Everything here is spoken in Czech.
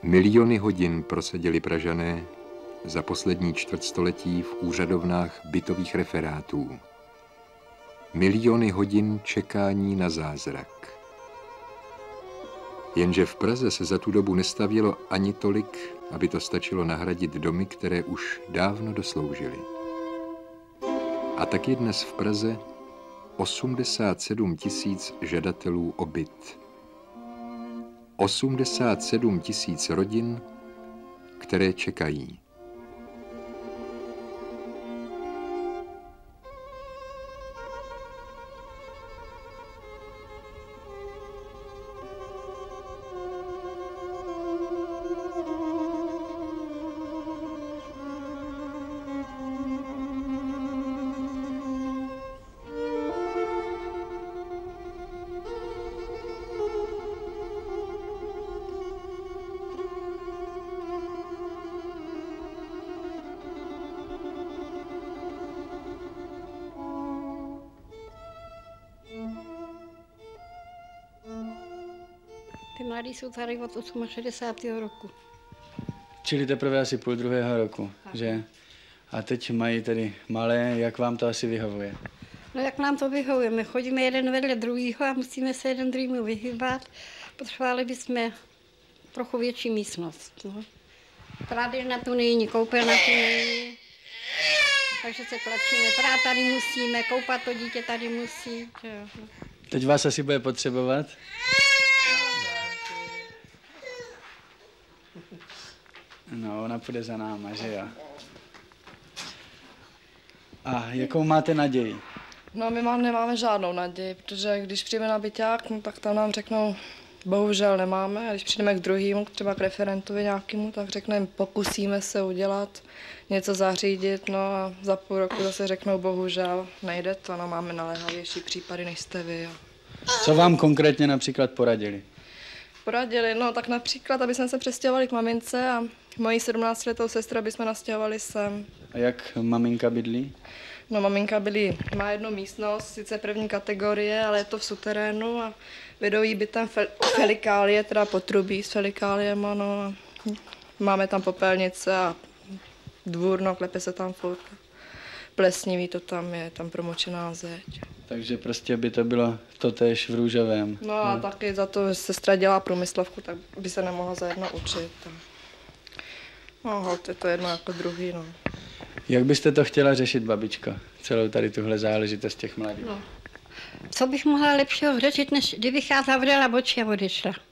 Miliony hodin proseděli Pražané za poslední čtvrtstoletí v úřadovnách bytových referátů. Miliony hodin čekání na zázrak. Jenže v Praze se za tu dobu nestavělo ani tolik, aby to stačilo nahradit domy, které už dávno dosloužily. A tak je dnes v Praze 87 000 žadatelů o byt. 87 000 rodin, které čekají. Ty mladí jsou tady od 68. roku. Čili teprve asi půl druhého roku, že? A teď mají tedy malé, jak vám to asi vyhovuje? No jak nám to vyhovuje, my chodíme jeden vedle druhého a musíme se jeden druhému vyhýbat. Potřebovali bychom trochu větší místnost. No. Prádlina tu není, koupelna tu není, takže se tlačíme. Prát tady musíme, koupat to dítě tady musí. Jo. Teď vás asi bude potřebovat? No, ona půjde za náma, že jo? A jakou máte naději? No, my nemáme žádnou naději, protože když přijdeme na byťák, no, tak tam nám řeknou, bohužel nemáme. A když přijdeme k druhému, třeba k referentovi nějakému, tak řekneme, pokusíme se udělat, něco zařídit, no a za půl roku zase řeknou, bohužel nejde to, no, máme naléhavější případy, než jste vy. Jo. Co vám konkrétně například poradili? Poradili, no tak například, aby jsme se přestěhovali k mamince a moji 17letou sestru, aby jsme nastěhovali sem. A jak maminka bydlí? No, maminka má jednu místnost, sice první kategorie, ale je to v suterénu a vedou jí bytem felikálie, teda potrubí s felikáliema, no. Máme tam popelnice a dvůr, no, klepe se tam furt. Plesnivý to tam je, tam promočená zeď. Takže prostě by to bylo totéž v růžovém. No a taky za to, že sestra dělá průmyslovku, tak by se nemohla za jedno učit. No, holt, je to jedno jako druhý, no. Jak byste to chtěla řešit, babičko, celou tady tuhle záležitost těch mladých? No. Co bych mohla lepšího řešit, než kdybych já zavřela oči a odešla.